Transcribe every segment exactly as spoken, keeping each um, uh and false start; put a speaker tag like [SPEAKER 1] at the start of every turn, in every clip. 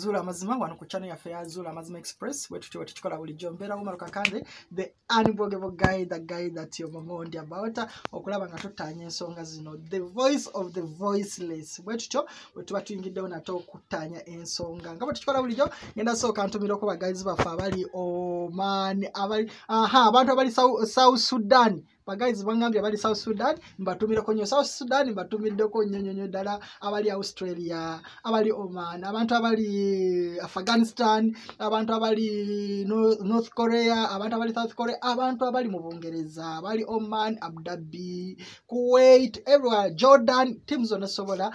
[SPEAKER 1] Zula Amazima wano ku channel yaffe ya Zula Amazima Express wetu tuwe tuchikola bulijjo mbeera Umaruka Kande the unbogable guy the guy that your mama ondi about okulaba nga tutanya ensonga zino the voice of the voiceless wetu cho wetu batuyingiddewo nato okutanya ensonga nga bwe tuchikola bulijjo ngenda sooka ntumira ko ba guys baffe abali Oman abali aha abantu abali South Sudan ba guys bangambye abali South Sudan mbatumira ko nyo South Sudan mbatumidde ko nyonyonyo dala abali Australia abali Oman abantu abali Afghanistan abantu abali North Korea abantu abali South Korea abantu abali mu Bungereza abali Oman Abu Dhabi Kuwait everywhere Jordan teams zonna sobola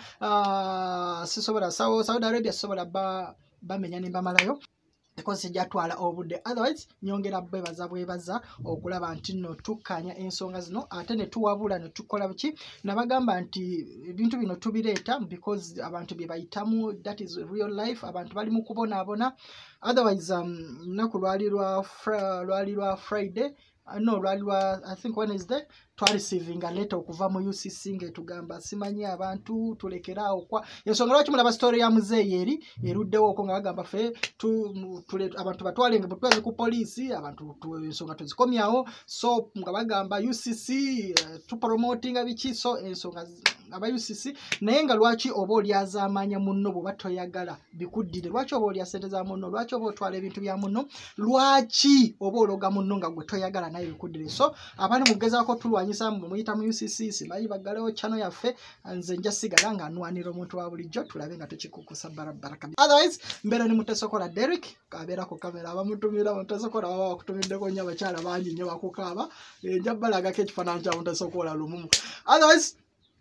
[SPEAKER 1] uh, sisobola Saudi Arabia sobola ba bamenya nimba malayo because jatwala obudde otherwise nyongera bebaza bwebaza okulaba nti no tukanya ensonga zino ate ne tuwabula ne tukola biki nabagamba nti ebintu bino tubireeta because abantu bye bayitamu that is real life abantu bali mu kubona abona otherwise um, naku lwali lwa lwali lwa Friday uh, no lwali lwa I think Wednesday twa receiving a letter okuva mu U C C nge tugamba simanyi abantu tulekera okwa yensonga lwaki mulaba story ya muzeeyi eri eruddewo okwo nga bagamba fe tu tule abantu batwale nga butwaze ku police abantu ensonga tuzikomyawo so nga bagamba U C C uh, tu promoting abiki so ensonga aba U C C naye nga lwaki oba oli azamanya munno bo batoyagala bikuddire lwaki oba oli asente za munno lwaki oba otwala ebintu bya munno lwaki oba ologa munno nga gwe toyagala naye bikuddire so abantu mugezaako tulwanyisa mu muyita mu U C C simanyi bagalewo channel yaffe nze nja sigala nga nwanira omuntu wa bulijjo tulabe nga tukikukusa barabara otherwise mbere ni Mutesokola Derek kabeera ku kamera abamutumira Mutesokola baba bakutumiddeko nnyo abakyala bangi nnyo bakukaaba nja balagako ekifaananyi kya Mutesokola lumu otherwise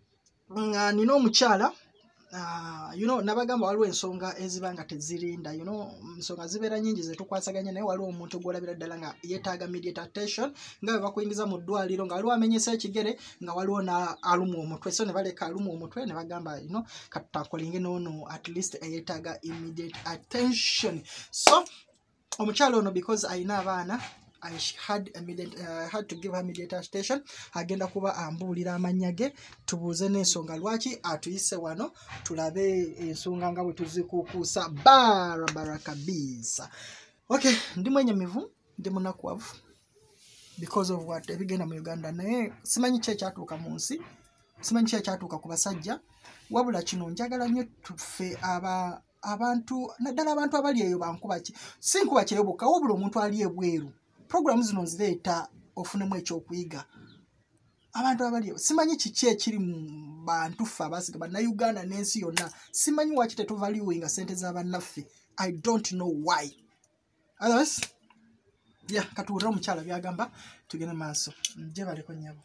[SPEAKER 1] nga nina omukyala uh, you know nabagamba waliwo ensonga ezibanga tezirinda you know ensonga zibeera nyingi zetukwasaganya naye waliwo omuntu gwolabira ddala nga yeetaaga immediate attention nga bwe bakuyingiza mu ddwaliro nga waliwo amenyesa ekigere nga waliwo na alumu omutwe so ne baleka alumu omutwe ne bagamba you know katutakolinge noono at least eyeetaaga immediate attention so omukyala ono because ayina abaana I had immediate uh, had to give her immediate attention agenda kuba ambulira amanyage tubuze n'ensonga lwaki atuyise wano tulabe ensonga nga bwe tuzikukusa barabara kabisa okay ndi mwenye mivu ndi munakwavu because of what ebigenda mu Uganda naye simanyi kye kyatuuka mu nsi simanyi kye kyatuuka ku basajja wabula kino njagala nnyo tufe aba abantu naddala abantu abali eyo bankuba ki si nkuba kyeyo bokka wabula omuntu ali ebweru program zino nzireeta ofunemu ekyokuyiga abantu abali simanyi kiki ekiri mu bantu ffe abasiga bannayuganda n'ensi yonna simanyi waki tetuvaluinga sente z'abannaffe I don't know why otherwise yeah katuwulira omukyala byagamba tugende maaso gye baleko nnyabo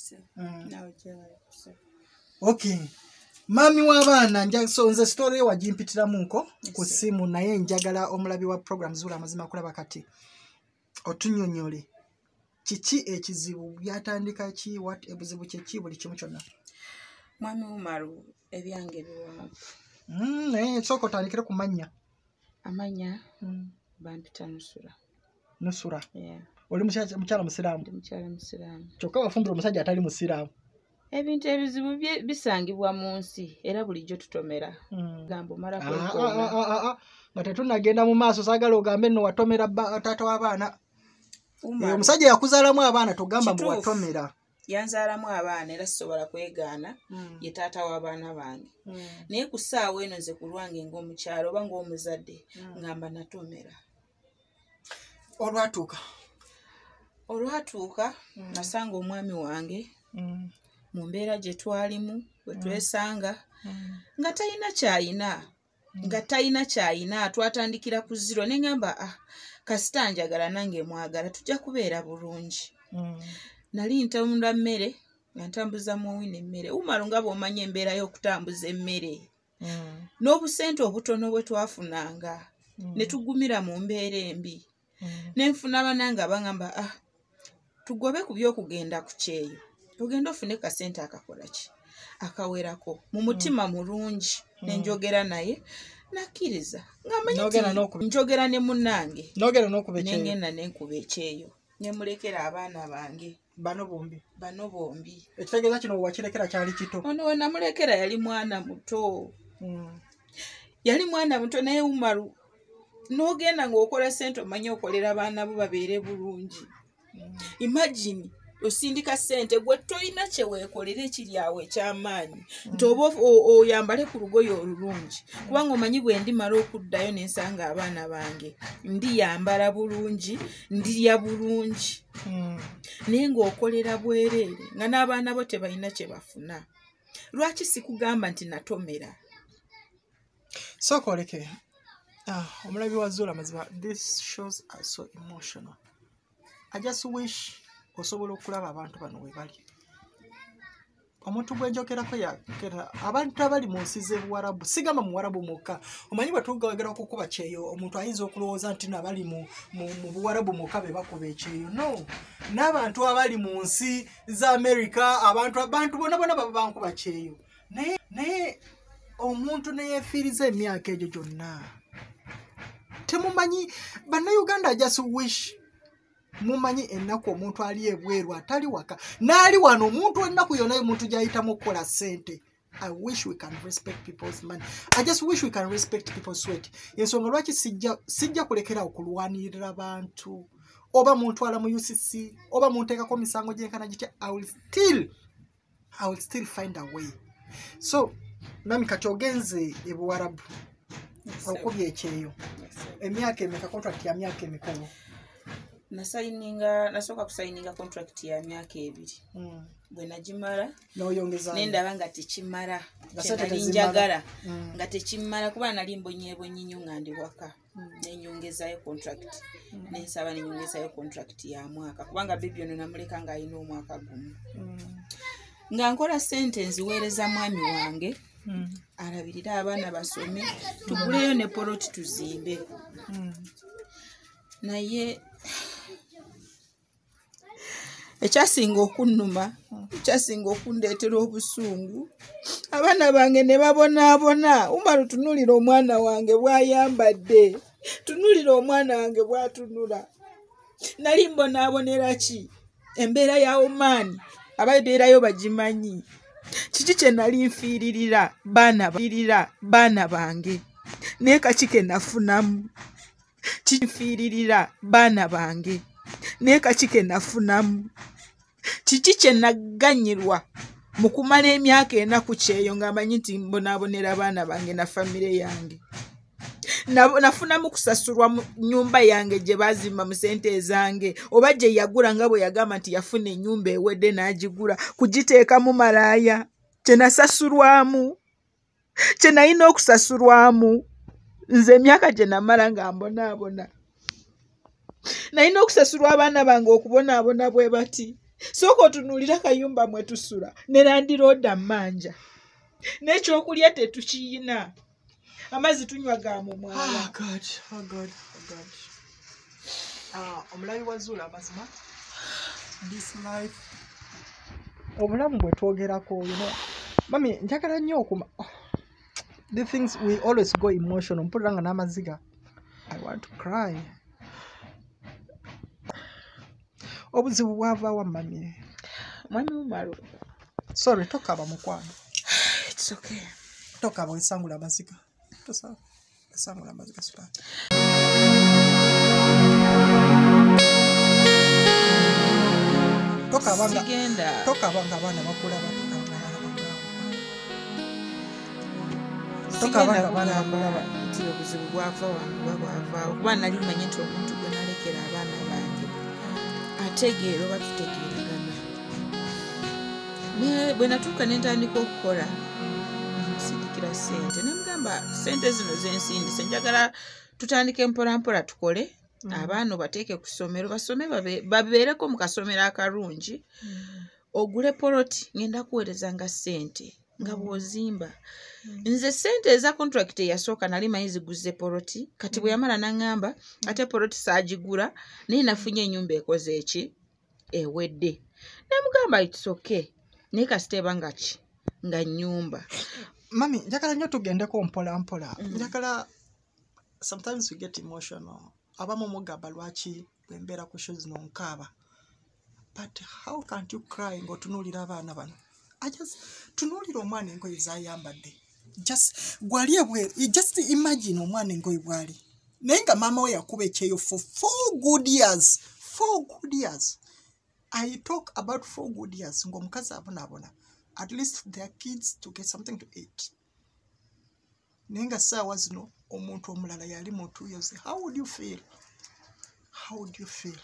[SPEAKER 1] okay mami w'abaana nja so nze story wagimpitiramu nko ku ssimu naye njagala omulabi wa program Zula Amazima kulaba kati otunyonyole kiki ekizibu byatandika ki what ebuzibu kiki buli kimu kyonna
[SPEAKER 2] mwami Umaru ebyange biwanvu
[SPEAKER 1] mm eh soko tandikira kumanya
[SPEAKER 2] amanya mm. Bampita Nusura
[SPEAKER 1] Nusura
[SPEAKER 2] yeah
[SPEAKER 1] oli mushaje mukyala musiramu
[SPEAKER 2] mukyala musiramu
[SPEAKER 1] kyokka bafumbira omusajja atali musiramu
[SPEAKER 2] ebintu ebizibu bisangibwa mu nsi era bulijjo tutomera mm. gambo mara ko
[SPEAKER 1] nga tetunagenda mu maaso sagala ogambe nno watomera taata w'abaana omusajja yakuzaalamu abaana togamba mbu watomera
[SPEAKER 2] yanzaalamu abaana era sisobola kwegaana mm. ye taata w'abaana bange mm. naye ku ssaawa eno nze ku lwange ng'omukyalo oba ng'omuzadde mm. ngamba natomera
[SPEAKER 1] olwatuuka
[SPEAKER 2] olwatuuka mm. nasanga omwami wange mm. mu mbeera gye twalimu bwe twesanga mm. nga talina kyayina mm. nga talina kyayina twatandikira ku zero ne ngamba ah kasita njagala nange mwagala tujja kubeera bulungi mm. nali ntambula mmere nga ntambuza muwine emmere Umaru nga bw'omanya embeera y'okutambuza emmere mm. n'obusente obutono bwe twafunanga mm. ne tugumira mu mbeera embi mm. ne nfuna bananga bangamba ah tugobe ku by'okugenda ku kyeyo ogenda ofune kasente akakola ki akawerako mu mutima mulungi mm. ne njogera naye nakiriza ngamanyi njogera ne munnange
[SPEAKER 1] nogera n'okuba ekyeyo
[SPEAKER 2] nengenda n'enkuba ekyeyo ne mulekera abaana bange
[SPEAKER 1] bano bombi
[SPEAKER 2] bano bombi
[SPEAKER 1] ekitegeeza kino wakirekera kyali kito
[SPEAKER 2] ono we namulekera yali mwana muto mm. yali mwana muto naye Umaru n'ogenda ng'okola ssente omanye okolera abaana bo babeere bulungi. Imagine osindika ssente gwe toyina kye weekolera ekiri awo eky'amaanyi nti oba oyambale ku lugoye olulungi kubanga omanyi bwe ndimala okuddayo n'ensanga abaana bange ndiyambala bulungi ndirya bulungi naye ng'okolera bwereere nga n'abaana bo tebalina kye bafuna. Lwaki sikugamba nti natomera?
[SPEAKER 1] Sooka oleke omulabi wa Zuula mazima, this shows are so emotional. I just wish osobola okulaba abantu bano we bali. Omuntu gwe njogerako yakera abantu abali mu nsi z'Ebuwarabu, sigamba mu Warabu mukka. Omanyi bwe tugawagera okukuba kyeyo omuntu ayinza okulowooza nti nabali mu Buwarabu mukka be bakuba ekyeyo. No, n'abantu abali mu nsi za America, abantu abantu bonna bonna baba bankuba kyeyo. Naye naye omuntu neyefiiriza emyaka egyo gyonna. Temumanyi bannayuganda, I just wish mumanyi ennaku omuntu ali ebweru atali waka n'ali wano omuntu ennaku yonna omuntu gy'ayitamu okukola ssente. I wish we can respect people's money. I just wish we can respect people's sweat. Yensonga lwaki sijja sijja kulekera okulwanirira abantu oba muntu ala mu U C C oba munteekako misango gyenkana gitya. I will still I will still find a way. So nami kati ogenze ebuwarabu okubye ekyeyo emyaka emeka contract ya myaka emikulu
[SPEAKER 2] nasayininga nasooka kusayininga contract ya myaka ebiri
[SPEAKER 1] mm.
[SPEAKER 2] bwe nagimala
[SPEAKER 1] n'oyongeza
[SPEAKER 2] nendaba nga tekimala kyenjagala mm. nga tekimala kuba nali mbonyeebonye nnyo nga ndi waka mm. nenyongezayo contract mm. nensaba nenyongezayo contract ya mwaka kubanga bibi ono namuleka nga alina omwaka gumu mm. nga nkola ssente nziweereza mwami wange mm. alabirira abaana basome tuguleyo ne poloti tuzimbe mm. naye ekyasinga okunnuma ekyasinga okundeetera obusungu abaana bange ne babonaabona. Umaru tunulira omwana wange bw'ayambadde, tunulira omwana wange bw'atunula. Nali mbonaabonera ki? Embeera ya Oman ababeerayo bagimanyi. Kiki kye nali nfiiririra baana balirira baana bange naye kaki ke nafunamu? Kinfiiririra baana bange naye kaki ke nafunamu? Kiki kye naganyirwa mu kumala emyaka ena ku kyeyo nga manyi nti mbonaabonera abaana bange na famire yange? Nafunamu kusasulwa mu nnyumba yange gye baazimba mu ssente ezange oba gye yagula nga bwe yagamba nti yafuna ennyumba ewedde n'agigula kugiteeka mu malaaya kye nasasulwamu kye nalina okusasulwamu nze emyaka gye namala nga mbonaabona. Nalina okusasulwa abaana bange okubonaabona bwe bati. Sooka otunuulira kayumba mwe tusula ne landirooda mmanja n'ekyokulya tetukiyina. Amazzi tunywa ga mu mwala.
[SPEAKER 1] Oh God, oh God, oh God. Ah, omulabi wa Zuula amazima. This life. Obulamu bwe twogerako, you know. Mami, njagala nnyo okuma. Oh, the things we always go emotional. Mpulira nga n'amaziga. I want to cry. Obuzibu bwavaawa mami.
[SPEAKER 2] Mwami Umaru.
[SPEAKER 1] Sorry, tokaba mukwano.
[SPEAKER 2] It's okay.
[SPEAKER 1] Tokaba wesangula amaziga. Tosa wesangula amaziga sula. Tokabanga
[SPEAKER 2] sigenda.
[SPEAKER 1] Tokabanga abana bakula batokabanga abana bakula. Tokabanga abana bakula
[SPEAKER 2] nti obuzibu bwava wano bwava kuba nali manyi nti omuntu gwe nalekera abaana bange ategeera oba tutegeeragana. Ne bwe natuuka ne ntandika okukola nsindikira ssente ne mugamba ssente zino zensindise njagala tutandike mpola mpola tukole mm. abaana bateeke ku ssomero basome babeereko mu kasomero akalungi mm. ogule poloti ngenda kuweereza nga ssente nga bw'ozimba mm. nze ssente eza contract eyasooka nali manyi ziguze poloti kati bwe yamala n'aŋŋamba mm. ate poloti saagigula naye nafunye ennyumba ekoze eki ewedde ne mugamba it's okay naye kasiteeba nga ki nga nnyumba.
[SPEAKER 1] Mami, njagala nnyo tugendeko mpola mpola. Mm. Njagala sometimes we get emotional. Abamu mugamba lwaki bwe mbeera ku shows zino nkaaba. But how can't you cry ng'otunuulira abaana bano? I just tunuulira omwana engoye z'ayambadde.
[SPEAKER 3] just gwali ebwe just imagine omwana engoye bwali nenga mama we yakuba ekyeyo for four good years four good years I talk about four good years ngo mukazi abona abona at least their kids to get something to eat nenga sawa zino omuntu omulala yali mu two years how would you feel how would you feel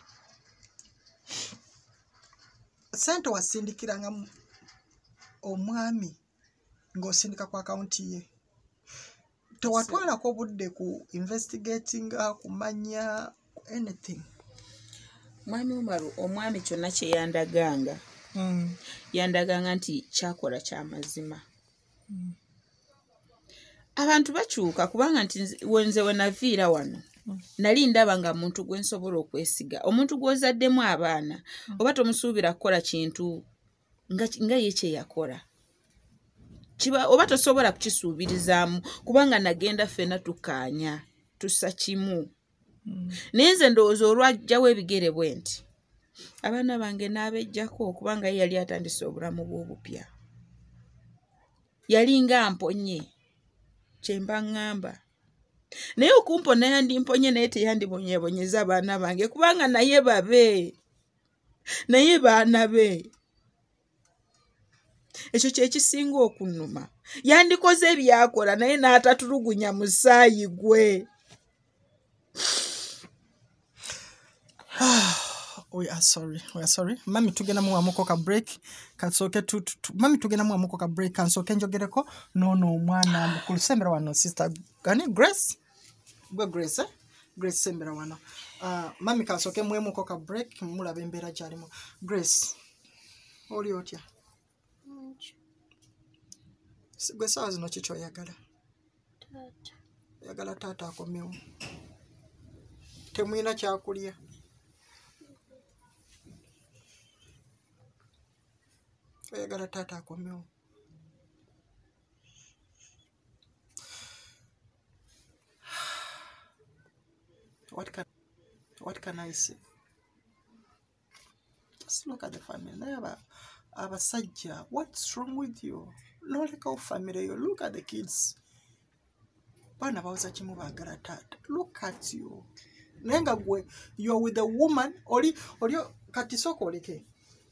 [SPEAKER 3] sente wasindikiranga omwami ng'osindika ku akaunti ye tewatwalako obudde ku investigating kumanya anything
[SPEAKER 2] mwami Umaru omwami kyonna kye yandaganga mm. yandaganga nti kyakola kya mazima mm. abantu bakyuka kubanga nti wenze wenaviira wano mm. nali ndaba nga muntu gwe nsobola okwesiga omuntu gw'ozaddemu abaana mm. oba tomusuubira kukola kintu nga, nga ye kye yakola kiba oba tosobola kukisuubirizaamu kubanga nagenda ffenna tukaanya tussa kimu mm. nenze ndowooza olwajjawo ebigere bwe nti abaana bange n'abejjako kubanga ye yali atandise obulamu bw'obupya yali nga mponye kyemba ŋŋamba naye okumpona yandimponye naye teyandibonyebonyeza abaana bange kubanga naye babe naye baana be ekyo kyekisinga okunnuma yandikoze ebyakola naye n'atatulugunya musaayi gwe.
[SPEAKER 1] We are sorry. We are sorry. Mami tugenda mu amuko ka break. Kansoke tu, tu, tu. Mami tugenda mu amuko ka break. Kansoke njogereko. No no mwana mukulu sembera wano sister. Gani Grace? Gwe Grace eh? Grace sembera wano. Uh, mami kansoke mu amuko ka break. Mulabe mbera gyalimu. Grace. Oli otya? Gwe sawa zino kiki oyagala? Tata. Oyagala tata akomewo. Temuyina kyakulya. Oyagala tata akomewo. What can what can I say? Just look at the family. Never abasajja, what's wrong with you? No like our family. You look at the kids. Bana bawoza kimu bagala tata. Look at you. Nenga gwe, you're with a woman. Oli oli kati soko oleke.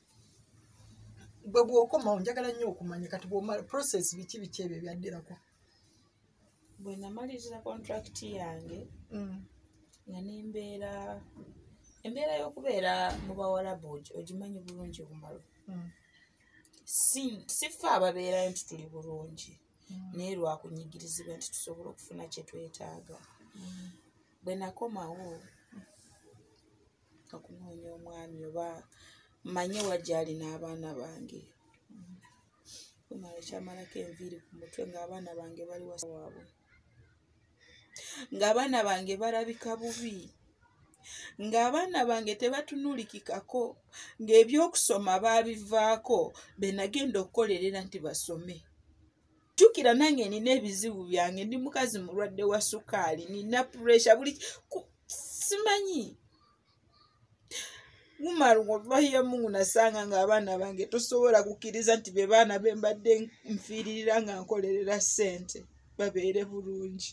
[SPEAKER 1] Bwe bw'okoma njagala nnyo okumanya kati bw'omala process biki biki ebyo byaddirako.
[SPEAKER 2] Bwe namaliriza contract yange mm. nga nembeera embeera y'okubeera mu bawalabu ogimanyi bulungi Umaru. Mm. si sifa ababeera nti tuli bulungi mm. naye lwakunyigirizibwa nti tusobola okufuna kye twetaaga. Mm. Bwe nakomawo okunoonya omwami oba manye wajjali n'abaana bange kumala ekyamalako enviiri ku mutwe ng'abaana bange bali waabwe ng'abaana bange balabika bubi ng'abaana bange tebatunuulikikako ng'ebyokusoma baabivaako be nagenda okukolerera nti basome. Jjukira nange nina ebizibu byange ndi mukazi mulwadde wa sukaali nina puresha buli simanyi Umaru wallahi ya Mungu nasanga ng'abaana bange tosobola kukkiriza nti be baana be mbadde nfiiririra nga nkolerera ssente babeere bulungi.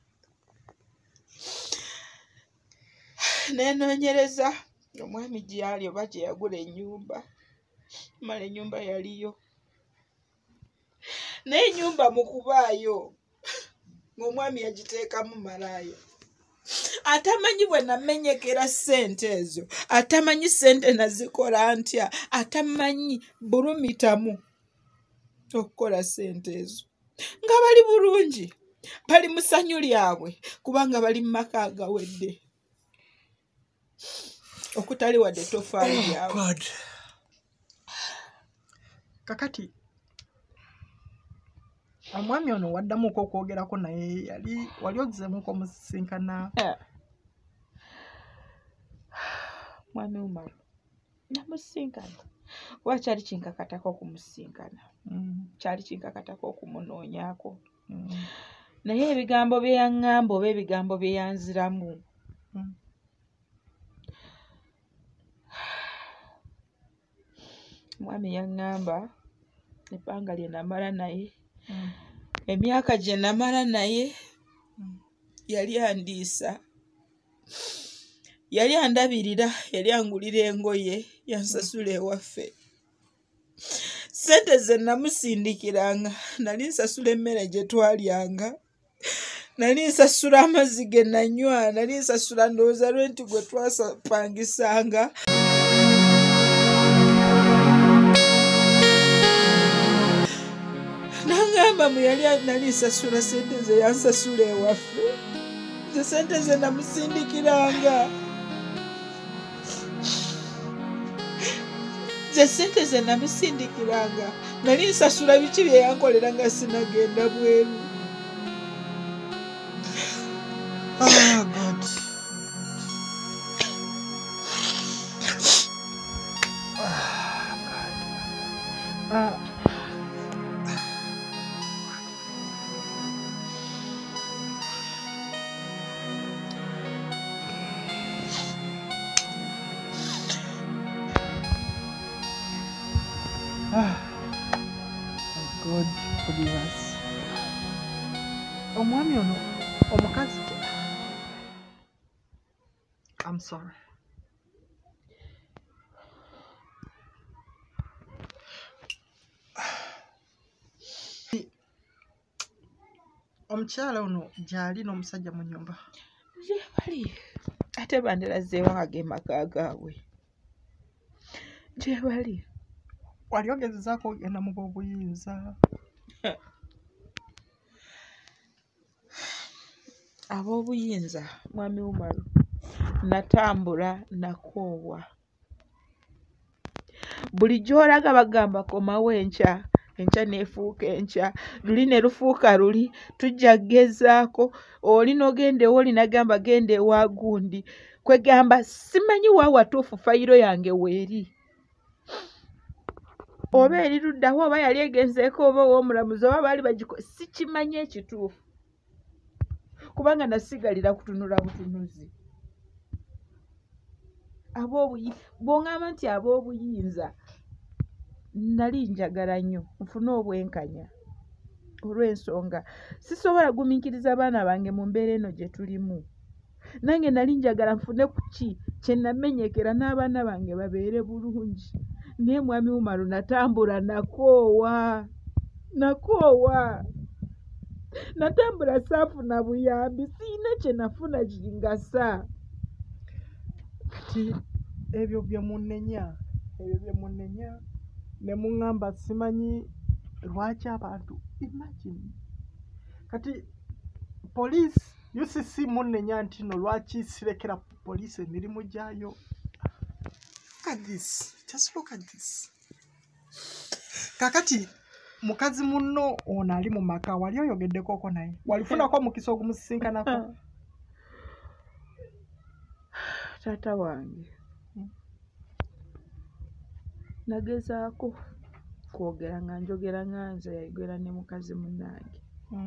[SPEAKER 2] Nenoonyereza omwami gyali oba gye yagula ennyumba mala ennyumba yaliyo naye ennyumba mu kubaayo ng'omwami yagiteekamu malaaya. Atamanyi bwe namenyekera ssente ezo, atamanyi ssente nazikola ntya, atamanyi bulumitamu okukola ssente ezo. Nga bali bulungi, bali mu ssanyu lyabwe kubanga bali mu maka agawedde. Okutali wadde tofaali lyabwe.
[SPEAKER 1] Kakati omwami ono waddamuko okwogerako naye yali wali ogezemuko omusisinkana?
[SPEAKER 2] Mwami Umaru namusisinkana kuba kyali kinkakatako okumusisinkana. Mm. Kyali kinkakatako okumunoonyaako. Mm. Naye ebigambo bye yaŋŋamba oba ebigambo bye yanziramu mm. Mwami yaŋŋamba ebbanga lye namala naye mm. emyaka gye namala naye yali andiisa, yali andabirira, yali angulira engoye, yansasula ewaffe. Ssente ze namusindikiranga nali nsasula emmere gye twalyanga, nali nsasula amazzi ge nanywa, nali nsasula ndowooza rwenti gwe twapangisanga. Nangamba mu yali nali nsasula ssente ze yansasula ewaffe, ze ssente ze namusindikiranga. Ze ssente ze namusindikiranga nali nsasula biki bye yankolera nga sinagenda bweru.
[SPEAKER 3] Oh, God.
[SPEAKER 1] Uh, Ah, God forgive us. Omwami ono omukazi I'm sorry. Omukyala ono gyali n'omusajja mu nnyumba.
[SPEAKER 2] Gye bali ate bandirazeewo ag'emaka gaabwe. Gye bali.
[SPEAKER 1] Wali ogezezaako ogenda mu b'obuyinza?
[SPEAKER 2] Ab'obuyinza mwami Umaru natambula nakoowa. Buli gy'olaga bagamba komawo enkya, enkya neefuuka enkya, luli ne lufuuka luli, tujja kugezaako, oli n'ogenda ew'oli nagamba genda ewa gundi. Kwegamba simanyi wa watuufu fayiro yange weeri. Oba eri luddawo oba yali egenzeeko oba ow'omulamuzi oba baali bagiko sikimanyi ekituufu. Kubanga nasigalira kutunula butunuzi. Ab'obuyi bw'oŋŋamba nti ab'obuyinza nali njagala nnyo nfune obwenkanya olw'ensonga sisobola gumiikiriza abaana bange mu mbeera eno gye tulimu. Nange nali njagala nfune ku ki kye namenyekera n'abaana bange babeere bulungi. Naye mwami Umaru natambula nakoowa, nakoowa. Natambula saafuna buyambi, siyina kye nafuna kingasa.
[SPEAKER 1] Kati ebyo bye munnenya, ebyo bye munnenya ne muŋŋamba simanyi lwaki abantu. Imagine. Kati poliisi U C C munnenya nti no lwaki sirekera poliisi emirimu gyayo.
[SPEAKER 3] Look at this. Just look at this. Kakati mukazi munno ono ali mu maka wali oyogeddekoko naye.
[SPEAKER 1] Walifunako omukisa ogumusisinkanako.
[SPEAKER 2] Taata wange nagezaako kwogera nga njogera nga nze yayogera ne mukazi munnange.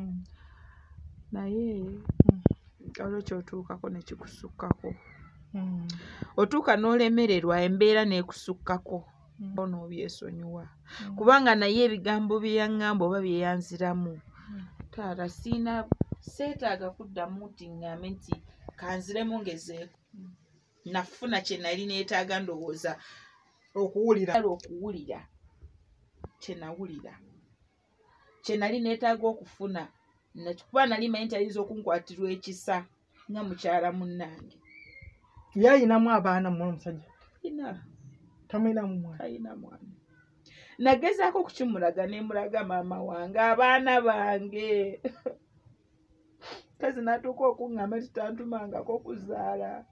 [SPEAKER 2] Naye olwo kyotuukako ne kikusukkako. Otuuka n'olemererwa embeera n'ekusukkako n'obyesonyiwa. Kubanga naye ebigambo bye yaŋŋamba oba bye yanziramu. Taata siina seetaaga kuddamu nti ŋŋambe nti kanziremu ngezeeko. Nafuna kye nali neetaaga ndowooza okuwulira okuwulira kye nawulira. Kye nali neetaaga okufuna. Kuba nali manyi nti ayinza okunkwatirwa ekisa nga mukyala munnange.
[SPEAKER 1] Ye ayinamu abaana mu omusajja?
[SPEAKER 2] Ina.
[SPEAKER 1] Tamuyinamu mwana?
[SPEAKER 2] Ayina mwana. Nagezaako okukimulaga ne mulaga maama wange abaana bange. Kazi n'atuuka okuŋŋamba titantumangako kuzaala.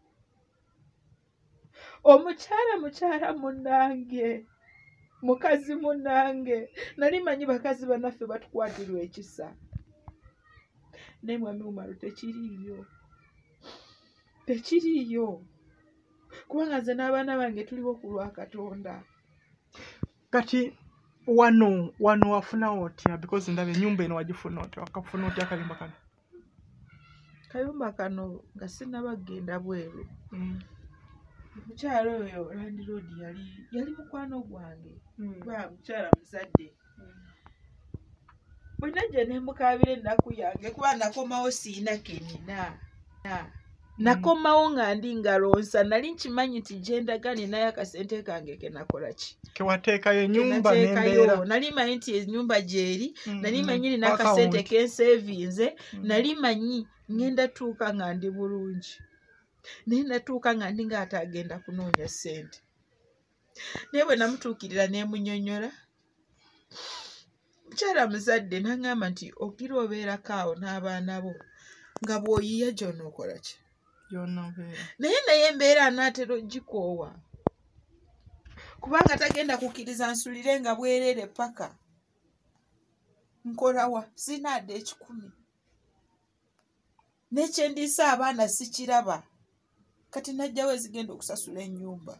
[SPEAKER 2] Omukyala mukyala munnange, mukazi munnange. Nali manyi bakazi bannaffe batukwatirwa ekisa. Naye mwami Umaru tekiriiyo. Tekiriiyo. Kubanga nze n'abaana bange tuliwo ku lwa Katonda.
[SPEAKER 1] Kati wano wano wafunawo otya? Because ndaba ennyumba eno wagifuna otya? Wakafuna otya akayumba kano?
[SPEAKER 2] Kayumba kano nga sinnabagenda bweru. Mukyala oyo landiroodi yali yali mukwano gwange. Kuba mukyala muzadde. bwe najja ne mukaabira ennaku yange kuba nakomawo siina kenina nakomawo nga ndi ngalonsa nali nkimanyi nti gye ndaga ninayo akasente kange kenakola ki
[SPEAKER 3] kewateekayo ennyumba n'embeera
[SPEAKER 2] nali manyi nti ennyumba gyeri nali manyi nina akasente kenseevinze nali manyi ngenda tuuka nga ndi bulungi naye natuuka nga ndi nga atagenda kunoonya ssente naye bwe namutuukirira neemunyonyola mukyala muzadde n'aŋŋamba nti ogira obeerako awo n'abaana bo nga bw'oyiya gy'onookola ki naye naye embeera anaatera ogikoowa kubanga tagenda kukkiriza nsulire nga bwereere paka nkolawa sinaadde ekikumi n'ekyendiisa abaana sikiraba kati najjawo ezigenda okusasula ennyumba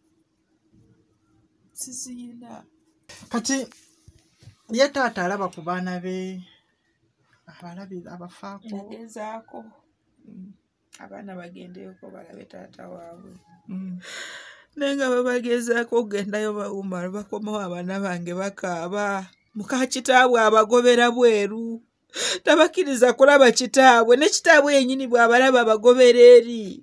[SPEAKER 2] siziyina
[SPEAKER 3] kati ye taata alaba ku baana be abalabi abafaako
[SPEAKER 2] nagezaako abaana bagendeyoko balabe taata waabwe naye nga babagezaako okugendayo bawuma bakomawo abaana bange bakaaba muka kitaabwe abagobera bweru tabakkiriza kulaba kitaabwe ne kitaabwe yennyini bw'abalaba abagobera eri.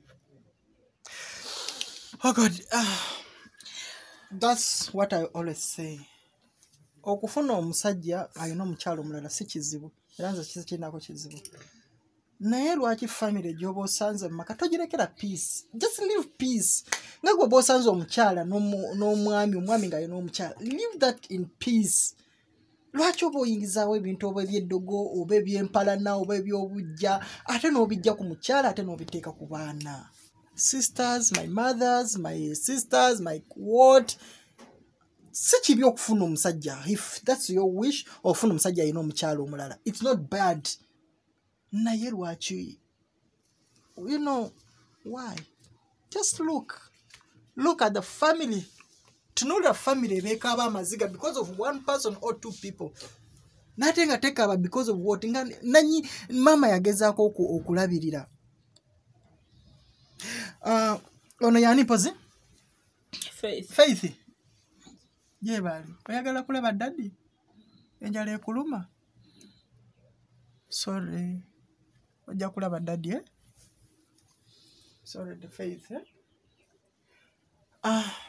[SPEAKER 3] Oh God, uh, that's what I always say. Okufuna omusajja alina omukyalo omulala si kizibu era nze kikinako kizibu naye lwaki family gy'oba osanze mu maka togirekera peace, just live peace. Nga gwe b'osanze omukyala n'omwami omwami nga alina omukyala, live that in peace. Lwaki oba oyingizaawo ebintu oba ebyeddogo oba ebyempalana oba ebyobujja ate n'obijja ku mukyala ate n'obiteeka ku baana. Sisters, my mothers, my sisters, my what? Si kibi okufuna omusajja if that's your wish, ofuna omusajja alina omukyalo omulala. It's not bad. Naye lwaki? You know why? Just look. Look at the family. To know the family bekaba amaziga because of one person or two people. Natenga tekaba because of what? Nanyi mama yagezaako okulabirira. Uh, ono yani pozi?
[SPEAKER 2] Faith.
[SPEAKER 3] Faith. Ye bali. Oyagala kulaba daddy? Enjala ekuluma? Sorry. Ojja kulaba daddy, eh? Sorry, the Faith, eh? Ah.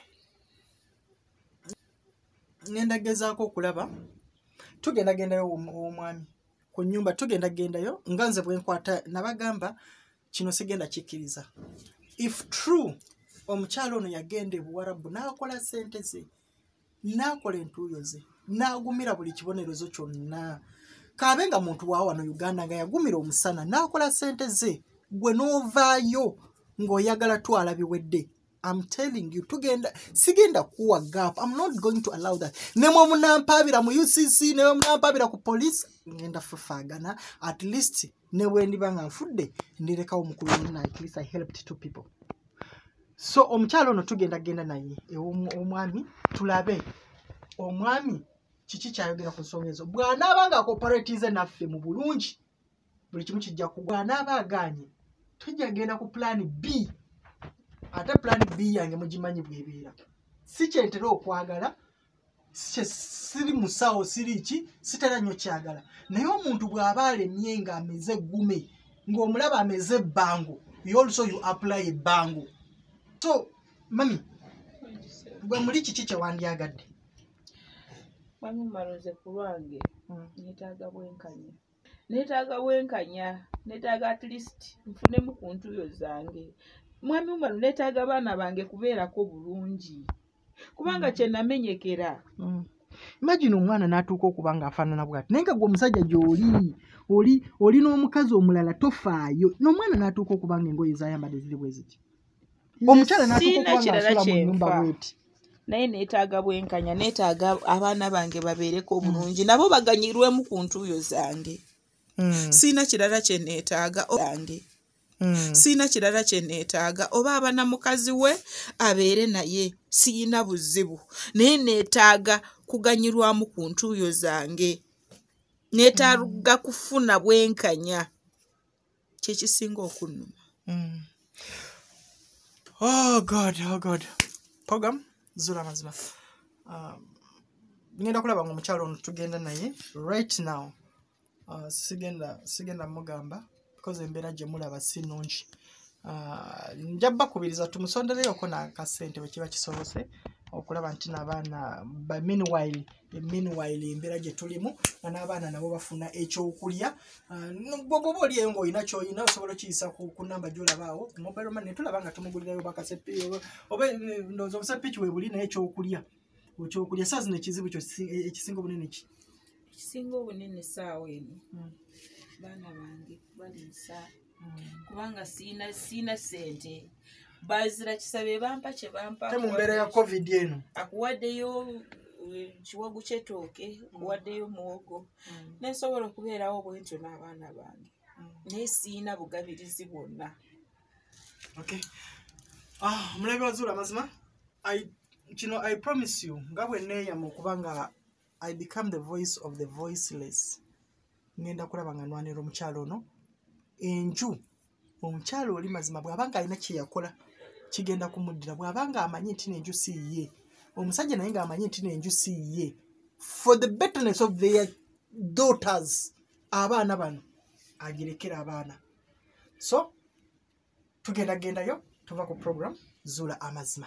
[SPEAKER 3] Ngenda gezaako okulaba. Tugenda gendayo omwami. Ku nnyumba tugenda gendayo nga nze bwe nkwata nabagamba kino sigenda kikkiriza. If true omukyalo ono yagenda ebuwarabu n'akola ssente ze n'akola entuuyo ze n'agumira buli kibonerezo kyonna kaabe nga muntu wa wano Uganda nga yagumira omusana n'akola ssente ze gwe n'ovaayo ng'oyagala twala biwedde. I'm telling you, tugenda sigenda kuwa gap. I'm not going to allow that. Nemo munampabira mu U C C, nemo munampabira ku police, ngenda fufagana. At least newe ndiba nga nfudde ndireka omukulu na at least I helped two people. So omukyalo ono tugenda genda naye omwami tulabe omwami kiki kyayogera ku nsonga ezo. Bw'anaabanga cooperatize naffe mu bulungi buli kimu kijja kugwana abaganye. Tujja genda ku plan B. Ate plan B yange mugimanyi bwebeera. Si kyentera okwagala, siri musawo siri ki, sitera nnyo kyagala. Naye omuntu bw'aba alemye nga ameze gume, ng'omulaba ameze bango, you also you apply bango. So, mami, gwe muli kiki kye wandyagadde?
[SPEAKER 2] Mami maloze ku lwange, neetaaga bwenkanya. Neetaaga bwenkanya, neetaaga at least nfunemu ku ntuuyo zange. Mwami umalo neetaaga abaana bange kubeerako bulungi. Kubanga kye namenyekera.
[SPEAKER 3] Mm. Imagine omwana n'atuuka okuba ng'afaanana bw'ati. Naye nga gwe omusajja gy'oli, oli oli n'omukazi omulala tofaayo. N'omwana n'atuuka okuba ng'engoye z'ayambadde ziri bwe ziti. Omukyala n'atuuka okuba ng'asula mu nnyumba bw'eti.
[SPEAKER 2] Naye neetaaga bwenkanya, neetaaga abaana bange babeereko bulungi. Nabo baganyirwemu ku ntuuyo zange.
[SPEAKER 3] Mm.
[SPEAKER 2] Siina kirala kye neetaaga zange. Mm. Siina kirala kye neetaaga oba abana mukazi we abeere naye siina buzibu naye neetaaga kuganyirwamu ku ntuuyo zange neetaaga kufuna bwenkanya kyekisinga okunnuma.
[SPEAKER 3] Mm. Oh God, oh God. Program zula mazima. Um, ngenda kulaba nga omukyalo ono tugenda naye right now
[SPEAKER 1] uh, sigenda sigenda mugamba because embeera gye mulaba si nnungi. Uh, nja bakubiriza tumusondereyoko n'akasente bwe kiba kisobose okulaba nti n'abaana by meanwhile meanwhile embeera gye tulimu n'abaana nabo bafuna ekyokulya. Bwoba oliyo ng'olina ky'olina osobola okiyisa ku namba gy'olabaawo mobile money tulaba nga tumugulirayo bakasepi oba ndowooza obusepiki we buli naye ekyokulya ekyokulya saa zino ekizibu kyo ekisinga obunene ki
[SPEAKER 2] ekisinga obunene saawa eno baana bange baliisa kubanga siina siina ssente bazira kisabe bampa kye bampa
[SPEAKER 1] te mu mbeera ya covid eno
[SPEAKER 2] akuwaddeyo kiwagu kyetooke akuwaddeyo muwogo nesobola okubeerawo bwentyo n'abaana bange naye siina bugabirizi bwonna.
[SPEAKER 1] Okay. Ah, mulabe wazuula amazima I kino I promise you nga bwe neeyama okuba nga I become the voice of the voiceless ngenda kulaba nga nwanira omukyalo ono enju omukyalo oli mazima bw'abanga alina kye yakola kigenda kumuddira bw'abanga amanyi nti n'enju si ye omusajja naye ng'amanyi nti n'enju si ye for the betterness of their daughters abaana bano agirekera abaana. So tugenda gendayo tuva ku program Zuula Amazima.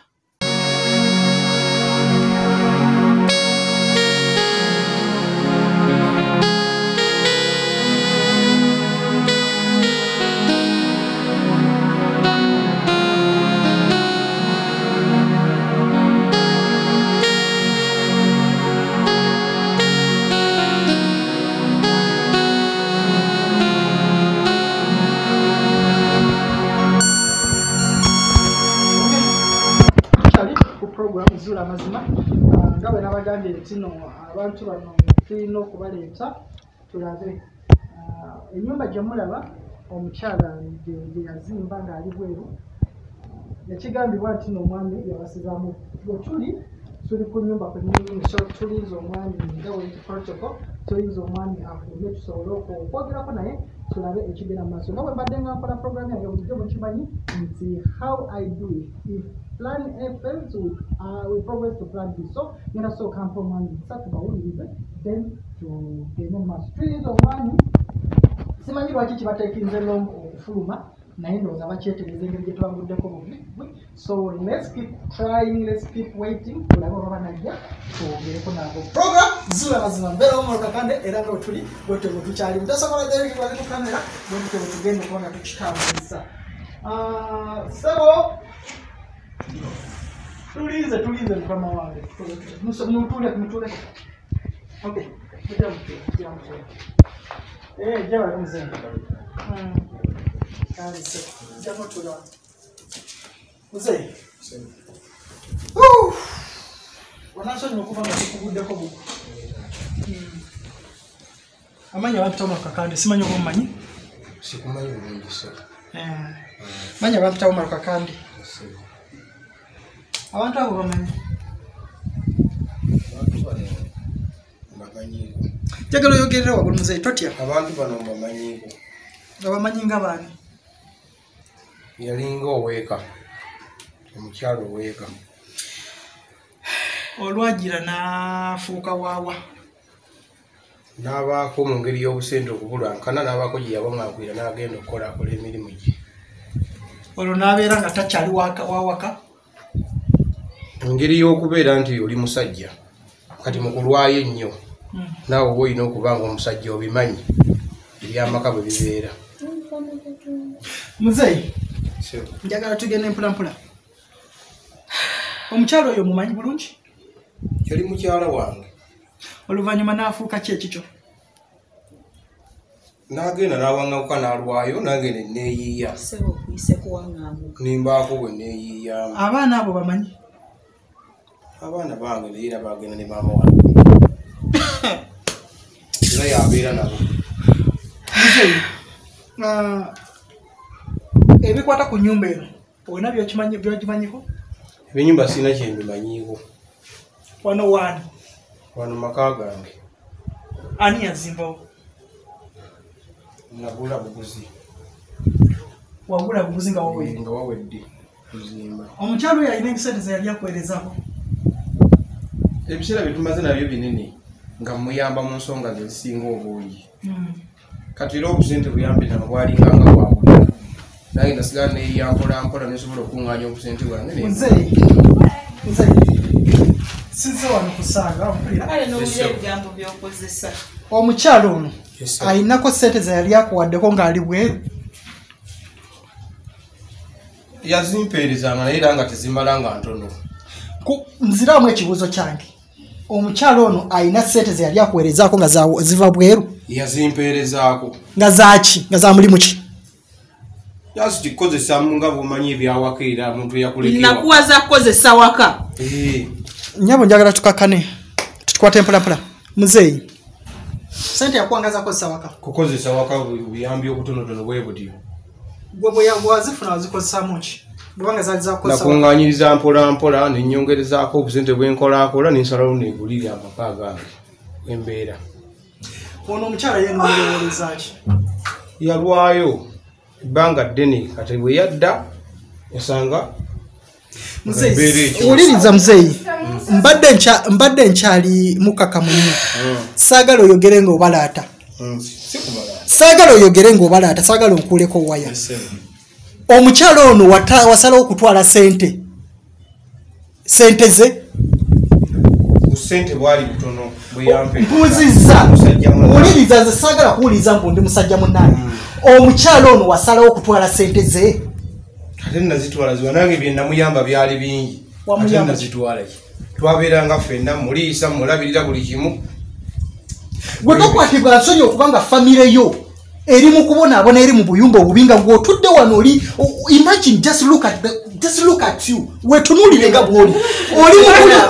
[SPEAKER 1] Zuula Amazima nga bwe nabagambye tino abantu bano tulina okubaleeta tulabe ennyumba gye mulaba omukyala gye yazimba ng'ali bweru yakigambibwa nti n'omwami yabasizaamu bwe tuli tuli ku nnyumba so tulinza omwami nga bwe protocol tulinza omwami afulumye tusobole okwogerako naye tulabe ekigenda mu maaso nga bwe mbadde nga nkola program yange bulijjo mukimanyi nti how I do it if plan A fails with uh, we progress to plan B. So you know so come from one start to bawulirize then to get mu maaso tulinza omwami simanyi lwaki kibateekinze long okufuluma naye ndowooza bakyetegereza engeri gye tubaguddeko bubi. So let's keep trying, let's keep waiting tulabe oba banajja twogereko nabo. Program Zuula Amazima mbeera omolo kakande era nga wetuli bwetwe bwe tukyali mutasobola gyerekibwali ku kamera bwetwe bwe tugenda okubona tukitambulisa. Sebo tulize tulize mukama wange mutule mutule. Okay kujja mutule kujja mutule eh jawa mzee kanise jamu tula mzee uh wanacho nikuba ngikuguddeko buku amanya abantu tamu kakande simanyi ko manyi
[SPEAKER 4] sikumanyi bulungi so
[SPEAKER 1] eh manya abantu tamu kakande abantu abo bamanyi
[SPEAKER 4] abantu bano bamanyiiko
[SPEAKER 1] jagalo yogerera wabulu mzee totya
[SPEAKER 4] abantu bano bamanyiiko
[SPEAKER 1] abamanyi nga baani
[SPEAKER 4] yalinga oweeka omukyalo oweeka
[SPEAKER 1] olwagira n'afuuka waawa
[SPEAKER 4] n'abaako mu ngeri y'obusente okubulankana n'abaako gye yabamwakwira n'agenda okukola akola emirimu gye
[SPEAKER 1] olwo n'abeera nga takyali wawaka
[SPEAKER 4] engeri y'okubeera nti oli musajja kati mu kulwayo ennyo naawe oba olina okuba nga omusajja obimanyi ebyamaka bwe bibeera.
[SPEAKER 1] Muzeeyi njagala tugende mpulampula omukyalo oyo mumanyi bulungi
[SPEAKER 4] yali mukyala wange
[SPEAKER 1] oluvannyuma n'afuuka ki ekikyo
[SPEAKER 4] n'agenda n'awaŋŋakuka n'alwayo nange ne neeyiiya nimbaako bwe neeyiiyaamu.
[SPEAKER 1] abaana abo bamanyi
[SPEAKER 4] abaana bange naye era bagenda ne maama wange era yabeera nabo.
[SPEAKER 1] ebikwata ku nnyumba eno olina byokimanyiko?
[SPEAKER 4] Ebinyumba sina kye mbimanyiiko.
[SPEAKER 1] Wano wani?
[SPEAKER 4] Wano maka gange.
[SPEAKER 1] Ani yazimbawo?
[SPEAKER 4] Nagula buguzi.
[SPEAKER 1] Wagula buguzi nga wawedde?
[SPEAKER 4] Nga wawedde kuzimba.
[SPEAKER 1] Omukyalo oyo alina ebisente ze yali akwerezaako?
[SPEAKER 4] Ebiseera bye tumaze nabyo binene nga muyamba mu nsonga ze zisinga obungi. kati era obusente buyambe nabo bwalinganga bwabula nange nasigala neyampola mpola nesobola okuŋŋaanya obusente bwange
[SPEAKER 1] nze nze sizze wano kusanga
[SPEAKER 2] ebigambo byokozesa
[SPEAKER 1] omukyalo ono ayinako sente ze yali akuwaddeko ng'ali bweru
[SPEAKER 4] yazimpeerezanga naye era nga tezimala nga ntono
[SPEAKER 1] nziramu ekibuuzo kyange omukyalo ono ayina sente ze yali akuweerezaako nga ziva bweru
[SPEAKER 4] yazimpeerezaako
[SPEAKER 1] nga zaki nga za mulimu ki
[SPEAKER 4] yazikikozesa nga bumanyi ebyawaka era omuntu eyakulekewa
[SPEAKER 2] nakuwa za kukozesa waka
[SPEAKER 1] nyabo njagala tukakane tutukwate mpolampola muzeeyi sente yakuwangaza kukozesa waka
[SPEAKER 4] kukozesa waka buyambi obutonotono bwe butyo
[SPEAKER 1] gwe bwazifuna wazikozesaamu ki bwebanga zaali zakukozesa
[SPEAKER 4] nakuŋŋaanyiriza mpola mpola nenyongerezaako obusente bwenkolaakola nensalawo negulira amaka gange embeera
[SPEAKER 1] ono omukyala yenolowooleza ki
[SPEAKER 4] yalwayo ebbanga ddene kati bwe yadda yasanga
[SPEAKER 1] wuliriza muzeeyi mbadde nkyali mukakamu nnyo saagala oyogere ng'obalaata saagala oyogere ng'obalaata saagala onkuuleko waya omukyalo ono wasalawo okutwala sente sente ze
[SPEAKER 4] busente bwali butono
[SPEAKER 1] mpuziza wuliriza nze saagala kuwuliriza mbu ndi musajja munnaani omukyalo ono wasalawo okutwala sente ze
[SPEAKER 4] ate nazitwala ziwa nange byenamuyamba byali bingi ate nazitwala ki twabeeranga ffenna muliisa mulabirira buli kimu
[SPEAKER 1] gwe tokwatibwa nsonyi okubanga famire yo eri mu kubonaabona eri mu buyumba obubi nga ng'otudde wano oli imagine just look at the, just look at you wetunuulire nga bwoli oli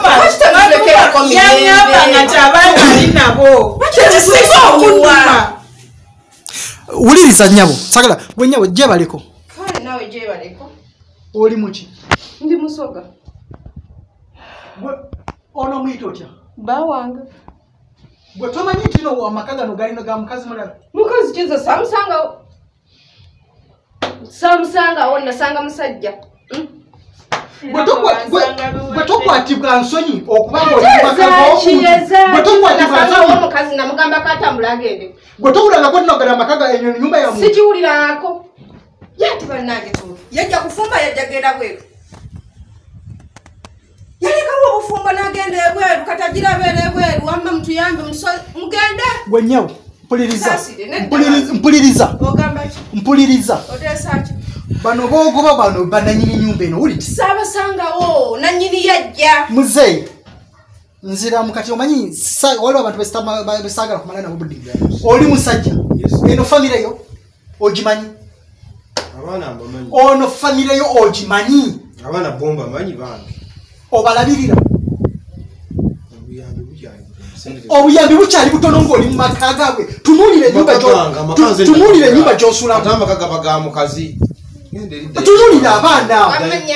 [SPEAKER 1] wuliriza nnyabo sagala gwe nnyabo gyebaleko
[SPEAKER 5] nawe gyebaleko
[SPEAKER 1] oli muki
[SPEAKER 5] ndi musoga
[SPEAKER 1] ono muyita otya
[SPEAKER 5] bawange
[SPEAKER 1] gwe tomanyi nti no amaka gano galino ga mukazi mulala
[SPEAKER 5] mukazi kizo samusangawo samusangawo nasanga musajja
[SPEAKER 1] gwe tokwatibwa nsonyi okubanga
[SPEAKER 5] omukazi namugamba katambula agende
[SPEAKER 1] gwe towulangako tinogala amaka enyo nyumba yamu
[SPEAKER 5] sikiwulirangako yati bannange tu yajja kufumba yajja genda bweru yalekawo obufumbo n'agenda ebweru katagira beera ebweru wamma mutuyambe mugende
[SPEAKER 1] gwe nyawo mpuliriza mpuliriza mpuliriza
[SPEAKER 5] oteesaki
[SPEAKER 1] bano boogoba bano bananyini nyumba eno wuliti
[SPEAKER 5] saabasangawo nanyini yajja
[SPEAKER 1] muzeeyi nziramu kati omanyi waliwo abantu besaagala kumala nabo budde oli musajja eno famire yo ogimanyi ono famire yo ogimanyi
[SPEAKER 4] abaana bomba manyi bange
[SPEAKER 1] obalabirira obuyambi bukyali butono ng'oli mu maka gaabwe tunuulire ennyumba gy'osulamu tunuulire abaana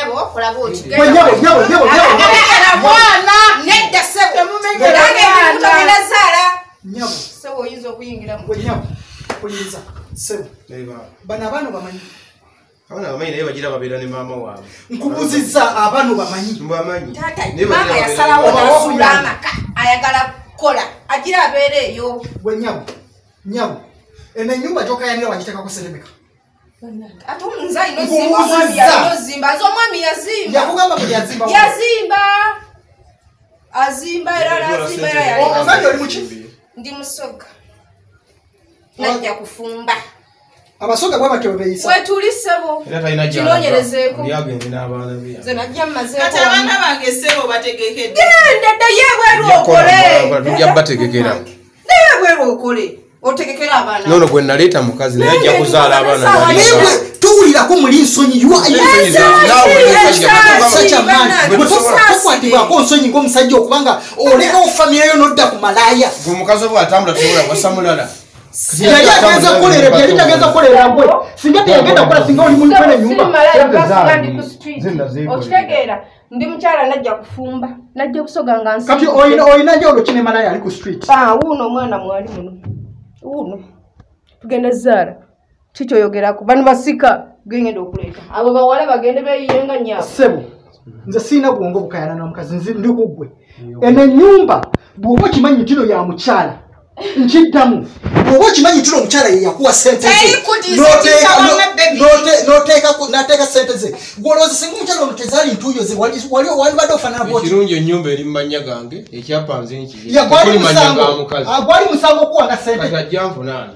[SPEAKER 1] bano abaana bamanyi
[SPEAKER 4] abaana bamanyi naye bagira babeera ne maama waabwe
[SPEAKER 1] nkubuzizza abaana bamanyi
[SPEAKER 4] mbamanyi
[SPEAKER 5] maama yasalawo nasuula amaka ayagala kukola agira abeera eyo
[SPEAKER 1] gwe nyabo nyabo eno ennyumba gyokayanira wagitekako seremeka
[SPEAKER 5] ate omunzi alina ozimba omwami yalina ozimba nze omwami yazimba
[SPEAKER 1] yakugamba buli yazimba
[SPEAKER 5] yazimba azimba era azimba era
[SPEAKER 1] yali oli muki
[SPEAKER 5] ndi musoga najja kufumba
[SPEAKER 1] abasoga bwe batyo beyisa
[SPEAKER 5] wetuli ssebo kinoonyerezeeko nze najja mmazeeko
[SPEAKER 2] abaana bange ssebo bategekedde
[SPEAKER 5] genda ddayo ebweru okole
[SPEAKER 4] tujja bategekera
[SPEAKER 5] naye ebweru okole otegekera abaana
[SPEAKER 4] nono gwe naleeta mukazi naye ajja kuzaala abaana
[SPEAKER 1] towulirako muli nsonyi tokwatibwako nsonyi ng'omusajja okubanga olekawo famire yo nodda ku malaaya
[SPEAKER 4] gwe mukazi obwe atambula tobola wasa mulala
[SPEAKER 1] yali ageza kukolera yali tageza kukolera gwe singa teyagenda kukola singa oli muli kwene nyumba
[SPEAKER 5] okitegeera ndi mukyala najja kufumba najja kusoga nga nsi
[SPEAKER 1] kati olina njawulo ki ne malaaya ali ku street
[SPEAKER 5] wuuno omwana mwali muno wuuno tugenda zaala kikyoyogerako bano basika gengenda okuleeta abo bawala bagende beeyiyenga nyaabo
[SPEAKER 1] ssebo nze siina bwongo bukayana n'omukazi nzi ndi ku ggwe eno ennyumba bw'oba okimanyi ntino ya mukyala
[SPEAKER 3] nkiddamu oba okimanyi tuno omukyala ye yakuwa sente n'oteeka sente ze gwolowooza singa omukyala ono tezaali ntuuyo ze wandibadde ofaanana
[SPEAKER 4] ekirungi ennyumba eri mu mannya gange ekyapa nze nkiri
[SPEAKER 3] gwali musango okuwanga sente
[SPEAKER 4] kati ajja nfunaani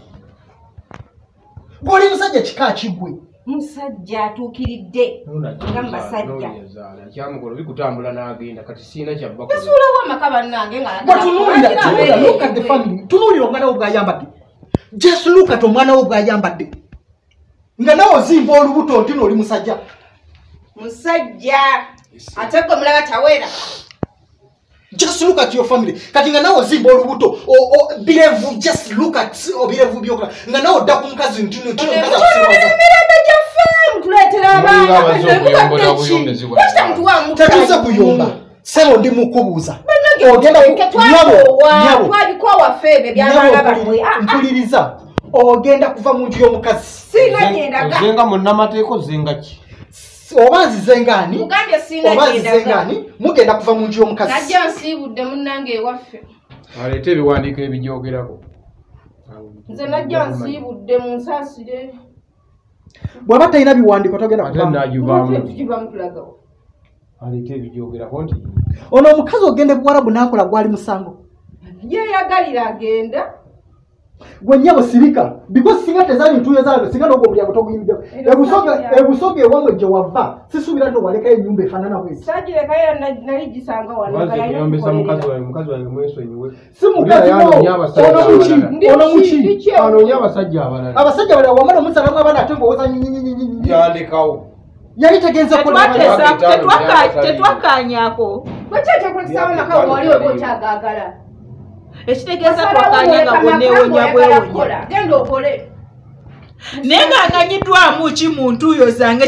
[SPEAKER 3] gwoli musajja kika kigwe
[SPEAKER 5] musajja atuukiridde nga mbasajja
[SPEAKER 4] kyamukolo bikutambula n'agenda kati siina kyabba
[SPEAKER 5] yasuulawo amaka bannange nga
[SPEAKER 3] tunuulira omwana wo bw'ayambadde just look at omwana wo bw'ayambadde nga nawe ozimba olubuto nti n'oli musajja
[SPEAKER 5] musajja ate gwe mulaba tawera
[SPEAKER 3] just look at your family kati nga nawe ozimba olubuto birevu just look at birevu byokola nga nawe odda ku mukazi ntinomirembe
[SPEAKER 5] gyaffe mutuleetera
[SPEAKER 3] abaanatetuze kuyomba sebo ndi mukubuuza
[SPEAKER 5] twabikwa waffe ebyo
[SPEAKER 3] mpuliriza ogenda kuva mu nju y'omukazi
[SPEAKER 4] ozenga munnamateeka ozenga ki
[SPEAKER 3] oba nzizengaani oba nzizengaani mugenda kuva mu nju y'omukazi
[SPEAKER 5] najja nsiibudde munnange ewaffe
[SPEAKER 4] aleete ebiwandiiko ebijoogerako
[SPEAKER 5] nze najja nsiibudde mu nsaasire
[SPEAKER 3] bw'aba talina biwandiiko togenda
[SPEAKER 5] kuvamu tulagawo
[SPEAKER 4] aleete ebijoogerako nti
[SPEAKER 3] ono omukazi ogenda buwarabu n'akola gwali musango
[SPEAKER 5] yeeyagalira agenda
[SPEAKER 3] gwe nnyabo sirika because singa tezaali ntuuyo zaabwe singa n'ogwo omulyango toguyimiddewo ebusoga ewamwe gye wava sisuubira nti owalekayo ennyumba efaanana bwezi
[SPEAKER 5] sagirekayo nali gisanga
[SPEAKER 4] wanoyombesa mukazi wange mukazi wange mwesonyiwe
[SPEAKER 3] si mukazi ono muki
[SPEAKER 4] anoonya abasajja abalala
[SPEAKER 3] abasajja abalala wamala omusalamu abaana ate ng'owoza nyinyinyinyinyi
[SPEAKER 4] yalekawo
[SPEAKER 3] yali tegenza
[SPEAKER 2] tetwakanyako
[SPEAKER 5] lwekyekyekulekisawo amaka wali oba okyagaagala
[SPEAKER 2] ekitegeeza twakanyanga bwoneewonya bwewonya
[SPEAKER 5] genda okole
[SPEAKER 2] naye ng'anganyiddwamu ki mu ntuuyo zange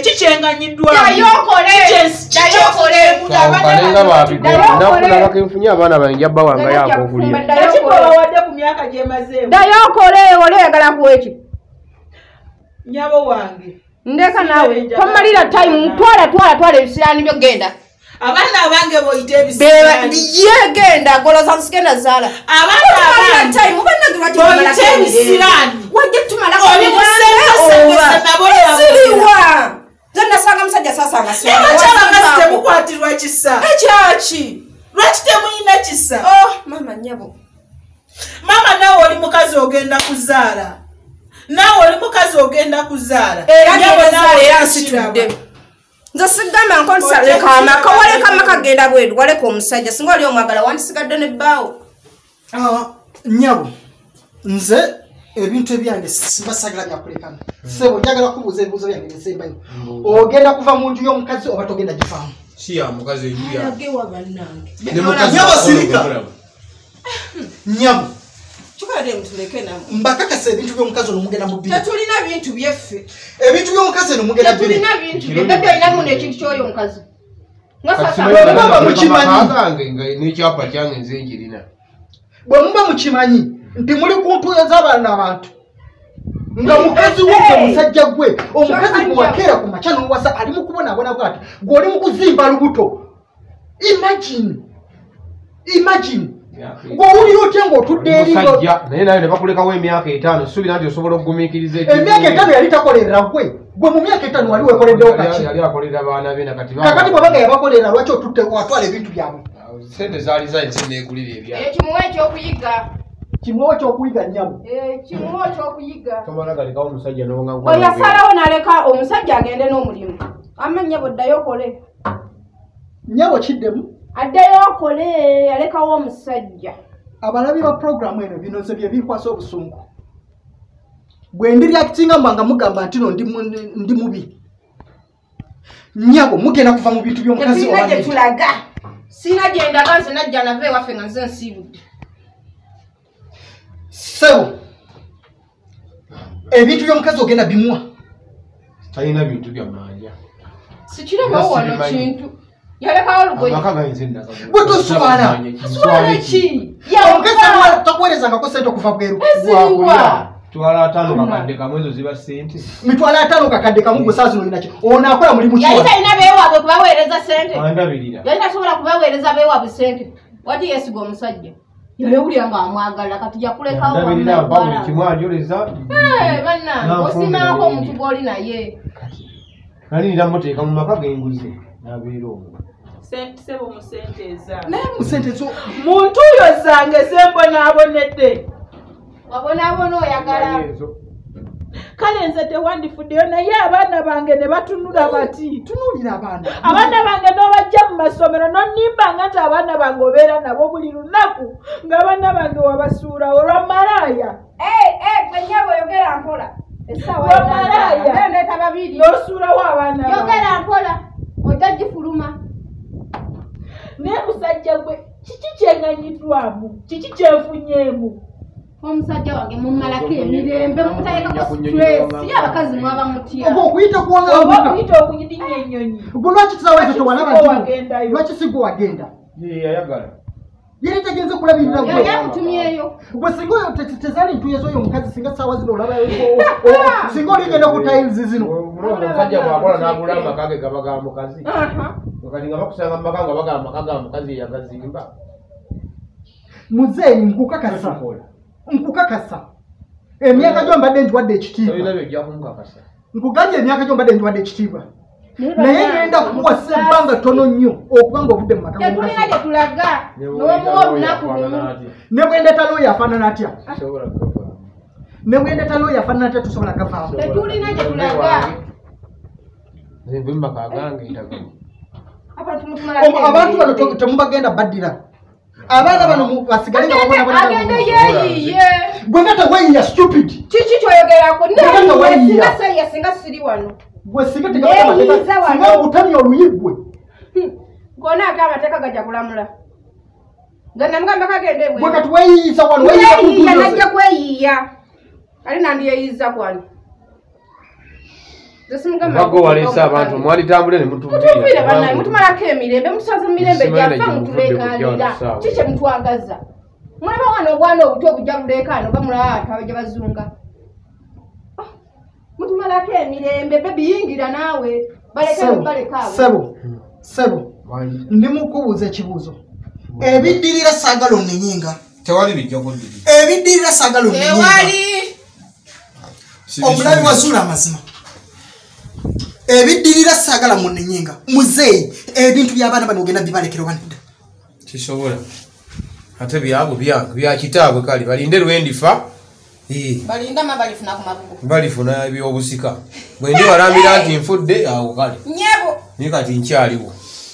[SPEAKER 4] kikyenganyiddwamukalenga babigonnakulabako enfunye abaana bange njabba wange yako okulya
[SPEAKER 2] ekikobawadde ku myaka gyemazeemu
[SPEAKER 5] ddayo okole oli oyagala kuweki
[SPEAKER 2] nyabo wange
[SPEAKER 5] ndeka naawe tomalira time twala twala twala ebisiraani byo genda
[SPEAKER 2] abaana abange boyita ebisiraani
[SPEAKER 5] yegenda goloza nsigenda zaala
[SPEAKER 2] abaana
[SPEAKER 5] time
[SPEAKER 2] boyita ebisiraani
[SPEAKER 5] wajja tumala
[SPEAKER 2] siriwa
[SPEAKER 5] zenasanga musajja sasanga
[SPEAKER 2] siwakyabanga temukwatirwa kisa
[SPEAKER 5] ekyaki
[SPEAKER 2] lwaki temuyina kisa
[SPEAKER 5] mama nyabo
[SPEAKER 2] mama naawe oli mukazi ogenda kuzaala naawe oli mukazi ogenda kuzaala
[SPEAKER 5] era nsitudde nze sigamba nkonsaleka amaka waleka amaka genda bweru waleka omusajja singa oli omwagala wandisigadde nebbaawo
[SPEAKER 3] nyabo nze ebintu ebyange simbasagala byakulekana sebo njagala kubuuza ebibuuzo byange nesembayo ogenda kuva mu nju y'omukazi oba togenda givaamu
[SPEAKER 4] si ya mukazi
[SPEAKER 5] agewa bannange
[SPEAKER 3] nyabo sirika nyabo
[SPEAKER 5] tukade mutuleke namo
[SPEAKER 3] mbakakasa ebintu by'omukazi ono mugenda mu bbiri
[SPEAKER 5] tetulina bintu byeffe
[SPEAKER 3] ebintu by'omukazi ono mugenda bbiri
[SPEAKER 5] tetulina bintu bye bebe olinamu n'ekintu ky'oyo omukazi
[SPEAKER 4] n'ekyapa kyange nze nkirina
[SPEAKER 3] bwe muba mukimanyi nti muli ku ntuuyo z'abaana abantu nga mukazi wo gwe musajja gwe omukazi gwe wakeera ku makya n'owasa ali mu kubonaabona bwati gw'oli mu kuzimba lubuto imagine imagine gw'owulira otya ng'otudde
[SPEAKER 4] erisajja naye naye ne bakulekawo emyaka etaano suubira nti osobola okugumiikiriza
[SPEAKER 3] emyaka etaano yali takolerera gwe gwe mu myaka etaano wali wekoleddewo kaki
[SPEAKER 4] yali akolera baana be nakati
[SPEAKER 3] kakati bwabanga yabakolera lwaki otutte watwala ebintu byabwe
[SPEAKER 4] sente zaali zainsi neekulira ebya
[SPEAKER 5] kimuwa ekyokuyiga
[SPEAKER 3] kimuwa ekyokuyiga nnyabo
[SPEAKER 5] kimuwa ekyokuyiga
[SPEAKER 4] tomala galekawo omusajja nonga
[SPEAKER 5] bwe yasalawo n'aleka omusajja agende n'omulimu amanya bweddayo okole
[SPEAKER 3] nnyabo kiddemu
[SPEAKER 5] addeyo okole yalekawo omusajja
[SPEAKER 3] abalabi ba puroguramu eno bino nze bye bikwasa obusungu bwe ndiriakitinga mbanga mugamba nti no ndi mubi nnyabo mugenda kuva mu bintu by'omukazi
[SPEAKER 5] owa gye tulaga siina gye ndaga nze najja nava ewaffe nga nze nsiibudde
[SPEAKER 3] sebo ebintu by'omukazi ogenda bimuwa
[SPEAKER 4] talina bintu byamanja
[SPEAKER 5] sikirabawo wano kintu yalekawo olugoye
[SPEAKER 3] gwe toswala
[SPEAKER 5] swala ki
[SPEAKER 3] omukazi takuweerezangako sente okuva bweru
[SPEAKER 5] eziriwa
[SPEAKER 4] mitwalo ataano kakadde kamu ezo ziba sente
[SPEAKER 3] mitwalo ataano kakadde kamu gwe saa zino olinaki ono akola mulimu
[SPEAKER 5] yali talina beewaabwe kubaweereza sente
[SPEAKER 4] andabirira
[SPEAKER 5] yali tasobola kubaweereza beewaabwe sente wati yeesiga omusajja yawulira nga amwagala kati yakulekawo
[SPEAKER 4] ndabirira mpa buli kimu ajoleza
[SPEAKER 5] banna osimaako omuntu gw'oli naye
[SPEAKER 4] nalinira muteeka mu maka genguze nabeera omwo
[SPEAKER 2] sebo mu sente ezange
[SPEAKER 1] naye mu sente zo
[SPEAKER 2] muntu oyo zange zembonaabonedde
[SPEAKER 5] wabonaabona oyagala
[SPEAKER 2] kale nze tewandifuddeyo naye abaana bange ne batunula bati
[SPEAKER 1] tunuulira abaana
[SPEAKER 2] abaana bange n'obajja mu masomero nonimbanga nti abaana bange obeera nabo buli lunaku ng'abaana bange wabasuula olwamalaaya
[SPEAKER 5] gwenyabo yogera mpola
[SPEAKER 2] wamalaaya
[SPEAKER 5] ndeeta babiri
[SPEAKER 2] n'osuulawo abaana
[SPEAKER 5] yogera mpola ojja gifuluma
[SPEAKER 2] naye musajja gwe kiki kyeŋŋanyiddwamu kiki kyenfunyeemu
[SPEAKER 5] omusajja wange mumalako emirembe mumutalekako stress ye abakazi mwaba mutya
[SPEAKER 1] oba okuyita kuwanga
[SPEAKER 2] oba okuyita okunyidinnya ennyonyi
[SPEAKER 1] gwe lwaki tusaweza tewalaba lwaki sigwe wagenda
[SPEAKER 4] yeyayagala
[SPEAKER 1] yeri tegenze kulabirira gwe
[SPEAKER 5] yali amutumyeyo
[SPEAKER 1] gwe singa oyo tezali ntuye z'oyo omukazi singa saawa zino olabayo singa oligenda ku tiles zino
[SPEAKER 4] omusajja bwakola n'agula amaka ge gaba ga mukazi kati nga bakusanga mu maka nga bagala amaka ga mukazi eyagazimba
[SPEAKER 1] muzeeyi nkukakasa nkukakasa emyaka gyo mbadde njiwadde ekitiibwa nkugambye emyaka gyo mbadde njiwadde ekitiibwa naye ngenda kuwasa ebbanga ttono nnyo okuba nga ovudde mu maka
[SPEAKER 5] tetulina gye tulaga n'omuwa olunaku lumu
[SPEAKER 1] ne bwendeta looyo afaanana atya ne bwendeta looyo afaanana atya tusobola gavaamu
[SPEAKER 5] tetulina gye tulaga
[SPEAKER 1] abantu bano temubagenda baddira abaana bano basigale nga
[SPEAKER 5] agende yeeyiye
[SPEAKER 1] gwe nga teweeyiya stupid
[SPEAKER 5] kiki kyoyogerako nesinga seeya singa siri wano
[SPEAKER 1] gwe singa tegasinga obutamya oluyigwe
[SPEAKER 5] gonaako amateeka gajja kulamula nga namugamba kagende
[SPEAKER 1] gwe kati weeyiyiza wano
[SPEAKER 5] weeyiya najja kweyiiya ali nandiyeeyiza kwani
[SPEAKER 4] Bago walesa abantu mwali tambule ne mutubira.
[SPEAKER 5] Mutubira bana mutumalako emirembe musaza mirembe gyafa mutulekanira. Kiche mutwagaza. Mulaba wano obwana obuto obujja mulekano bamulata abajja bazunga. Mutumalako emirembe bebi yingira nawe baleka balekawe.
[SPEAKER 1] Sebo. Sebo. Ndi mukubuza ekibuzo. Ebiddirira sagalo nenyinga.
[SPEAKER 4] Tewali bijja kuddirira.
[SPEAKER 1] Ebiddirira sagalo nenyinga.
[SPEAKER 5] Tewali.
[SPEAKER 1] Omulabi wasula amazima. Ebiddirira sagala munenyinga muzeeyi ebintu by'abaana bano ogenda bibalekera banida
[SPEAKER 4] kisobola ate byabo byange bya kitaabwe kali balinde lwendifa
[SPEAKER 5] balinda mabalifuna ku mabugo
[SPEAKER 4] balifuna ebyobusika bwe ndi walambira nti nfudde awo kale
[SPEAKER 5] nyebo
[SPEAKER 4] ni kati nkyaliwo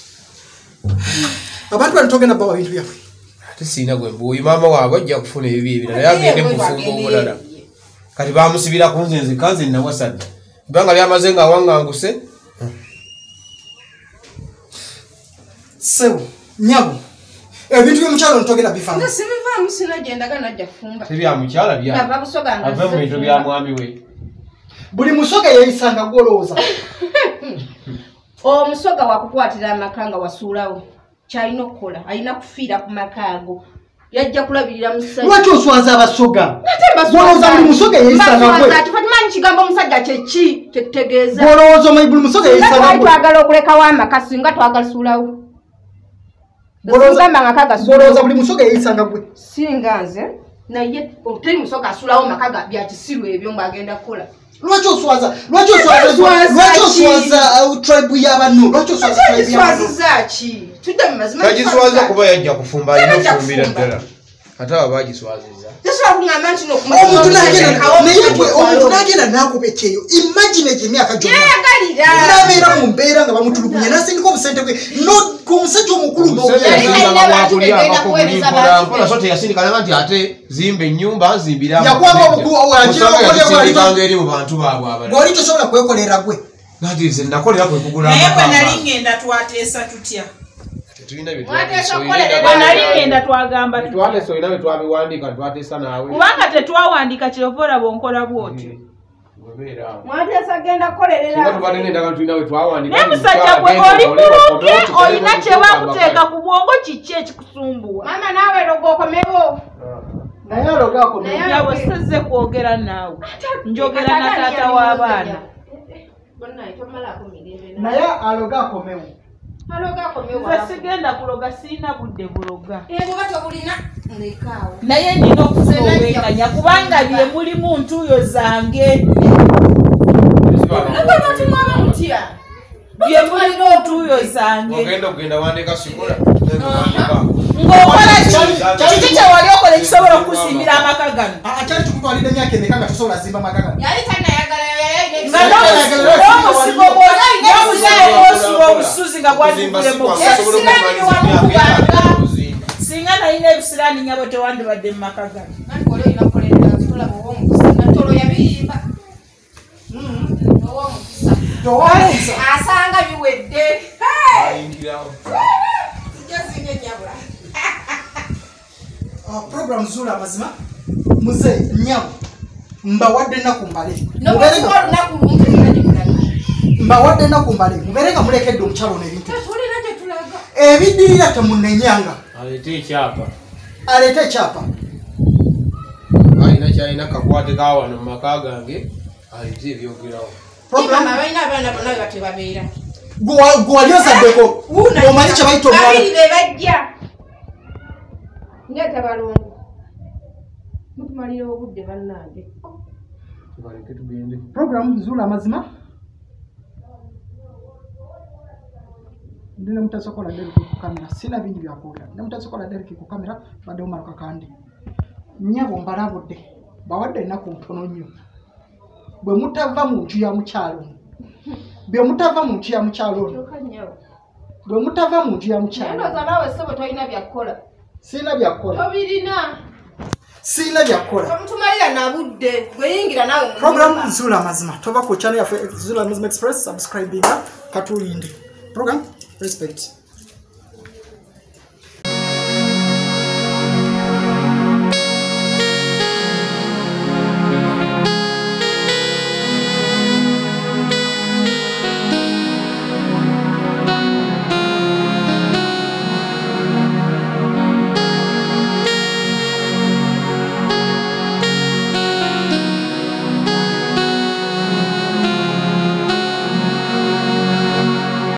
[SPEAKER 1] abantu bano togenda bawa bintu byabwe
[SPEAKER 4] ate siina gwe mbuuyi maama waabwe ajja kufuna ebibi ebirala yagende mu bufungo obulala kati bamusibira ku nze nze kanze nnawasadde banga lyamaze nga wanganguse
[SPEAKER 1] sewo nyabo ebintu by'omukyalo ntogera bifamu
[SPEAKER 5] nga sibivaamu sinagyendaga najja kufumba
[SPEAKER 4] tebya mukyala bya
[SPEAKER 5] ava busoga nga
[SPEAKER 4] ava mu bintu bya mwami we
[SPEAKER 1] buli musoga yeyisanga gwolowooza
[SPEAKER 5] omusoga wakukwatira amaka nga wasuulawo kyalina okukola alina kufiira ku makaago yajja kulabirira musajja
[SPEAKER 1] lwaki oswaza abasoga gwolowooza buli musoga yeyisanga gwe
[SPEAKER 5] tumanyi kigambo omusajja kyeki kyekitegeeza
[SPEAKER 1] gwolowooza omanyi buli musoga yeyisanga gwe
[SPEAKER 5] twagala okulekawo amaka singa twagasuulawo
[SPEAKER 1] gwolowooza buli musoga yeyisanga gwe
[SPEAKER 5] singa nze naye oteri musoga asuulawo maka bya kisiru ebyo ng'agenda kukola
[SPEAKER 1] lwaki oswaza lwaki oswaza tribe y'abano lwaki oswaza tribe y'abano
[SPEAKER 5] zaki tudde mu mazima
[SPEAKER 4] kagiswaza kuba yajja kufumba alina okufumbira ddala ate aba bagiswaziza
[SPEAKER 1] omuntu n'agenda n'akuba ekyeyo imagine gye emyaka gyonna n'abeera mu mbeera nga bamutulugunya n'asindika obusente bwe ku musajja omukulu
[SPEAKER 4] n'obulimpola so teyasindikanaga nti ate zimba ennyumba nzimbiramusindikanga eri mu bantu baabwe abalala
[SPEAKER 1] gwoli tosobola kwekolera gwe
[SPEAKER 4] nati nze nakolera kwe kugula
[SPEAKER 2] naye bwe nali ngenda twateesa tutya
[SPEAKER 4] bwe
[SPEAKER 2] nali ngenda twagamba
[SPEAKER 4] twatesa olina bwe twabiwandiika twateesa naawe
[SPEAKER 2] kubanga tetwawandiika kirova olaba onkola bwotyo
[SPEAKER 5] mwateesa genda kukolerera
[SPEAKER 2] naye musajja gwe oli bulungi olina kyebakuteeka ku bwongo kiki ekikusumbuwa
[SPEAKER 5] mama naawe logo okomewo
[SPEAKER 1] naye alogaako
[SPEAKER 2] yabo sizze kwogera naawe njogera na taata w'abaana
[SPEAKER 1] naye aloga akomewo
[SPEAKER 2] nze sigenda kuloga sirina budde buloga
[SPEAKER 5] ebwatobulina ndekaawo
[SPEAKER 2] naye nina okufuna obwenganya kubanga bye mulimu ntuuyo zange
[SPEAKER 5] nabatimwaba mutya
[SPEAKER 2] bye mulimu ntuuyo zange
[SPEAKER 4] ogenda okugenda wandika sikola
[SPEAKER 2] ng'okola kiki kyewali okola ekisobola okukuzimbira amaka gano
[SPEAKER 3] akyali tukutwalira emyaka emeka nga tosobola zimba amaka gano
[SPEAKER 5] yali tanayagala
[SPEAKER 2] nga n'omusigo n'omusigo obusuzi nga gwazivulemu singa nalina ebisiraani nyabo tewandibadde mu maka gano
[SPEAKER 5] asanga biwedde
[SPEAKER 3] program zula amazima muze nyabo mbawadde ennaku mbale mbawadde ennaku mbale mubeere nga mulekedde omukyalo n'ebintu ebidirira temunenyanga
[SPEAKER 4] aleete ekyapa
[SPEAKER 3] aleete ekyapa
[SPEAKER 4] alina kyalina kakwate kawano mu maka gange aleete ebyogerawo
[SPEAKER 5] balina abaana bonna bebatebabeera
[SPEAKER 3] gwali ozaddeko omanyi kye bayita
[SPEAKER 5] babiri be bajja ngeeta balongo mutumalira obudde bannange
[SPEAKER 4] tubaleke tugende
[SPEAKER 3] program zula amazima ndina mutasokola deriki ku kamera sina bingi byakwogera ndina mutasokola deriki ku kamera badde omaluka kandi nyabo mbalabudde bawadde ennaku ntono nnyo bwe mutava mu nju ya mukyalo bwe mutava mu nju ya mukyalo bwe mutava mu nju ya mukyalo
[SPEAKER 5] tolina byakukola
[SPEAKER 3] sina byakukola
[SPEAKER 5] tobirina
[SPEAKER 3] sina byakukola
[SPEAKER 5] mutumalira nabudde gweyingira nawe
[SPEAKER 3] program zula amazima tova ku channel yaffe Zula Amazima Express subscribinga katulinde program respect